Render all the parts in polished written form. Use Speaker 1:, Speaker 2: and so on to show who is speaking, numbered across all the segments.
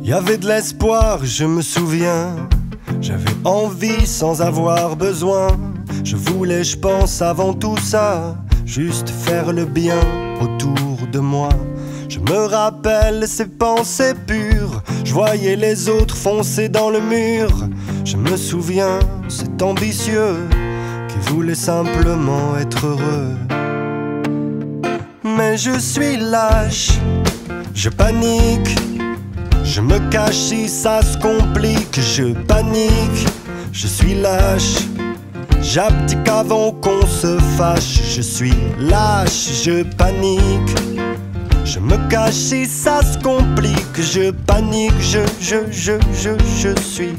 Speaker 1: Y avait de l'espoir, je me souviens. J'avais envie sans avoir besoin. Je voulais, je pense, avant tout ça, juste faire le bien autour de moi. Je me rappelle ces pensées pures. Je voyais les autres foncer dans le mur. Je me souviens, cet ambitieux qui voulait simplement être heureux. Mais je suis lâche, je panique. Je me cache si ça se complique. Je panique, je suis lâche. J'abdique avant qu'on se fâche. Je suis lâche, je panique. Je me cache si ça se complique. Je panique, je suis.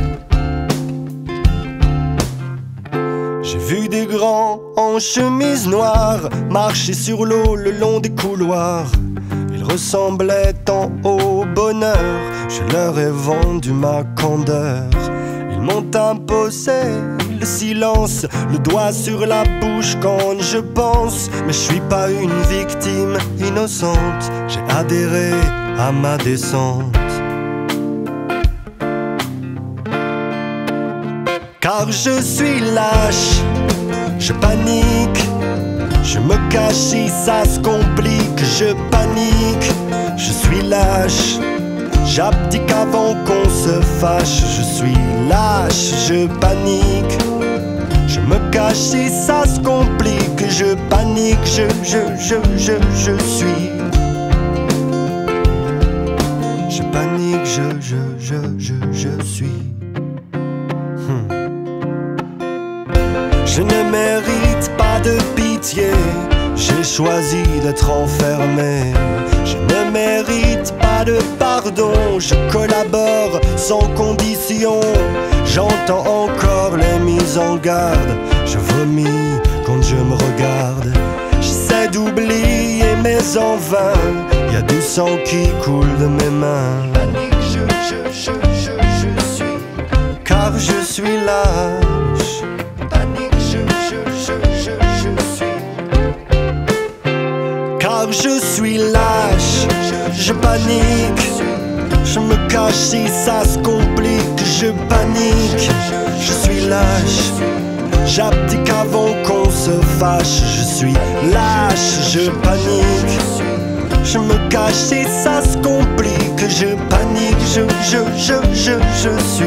Speaker 1: J'ai vu des grands en chemise noire marcher sur l'eau le long des couloirs. Ils ressemblaient tant au bonheur. Je leur ai vendu ma candeur. Ils m'ont imposé le silence, le doigt sur la bouche quand je pense. Mais je suis pas une victime innocente. J'ai adhéré à ma descente. Car je suis lâche, je panique. Je me cache si ça se complique. Je panique, je suis lâche. J'abdique avant qu'on se fâche. Je suis lâche, je panique. Je me cache si ça se complique. Je panique, je suis. Je panique, je suis. Je ne mérite pas de pitié. J'ai choisi d'être enfermé. Je ne mérite pas de pardon. Je collabore sans condition. J'entends encore les mises en garde. Je vomis quand je me regarde. J'essaie d'oublier mes envains. Y a du sang qui coule de mes mains. Panique, je suis. Car je suis lâche. Panique, je suis. Car je suis lâche, je panique. Je me cache si ça se complique. Je panique, je suis lâche. J'abdique avant qu'on se fâche. Je suis lâche, je panique. Je me cache si ça se complique. Je panique, je suis.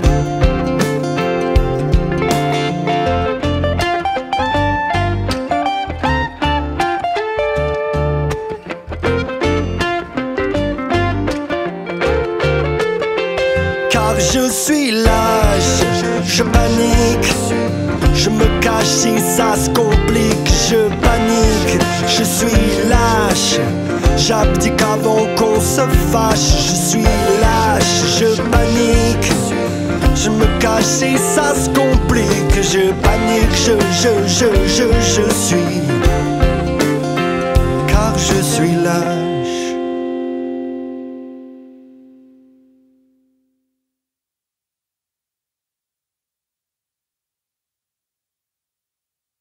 Speaker 1: Car je suis lâche, je panique. Je me cache si ça se complique. Je panique, je suis lâche. J'abdique avant qu'on se fâche. Je suis lâche, je panique. Je me cache si ça se complique. Je panique, je suis. Car je suis lâche.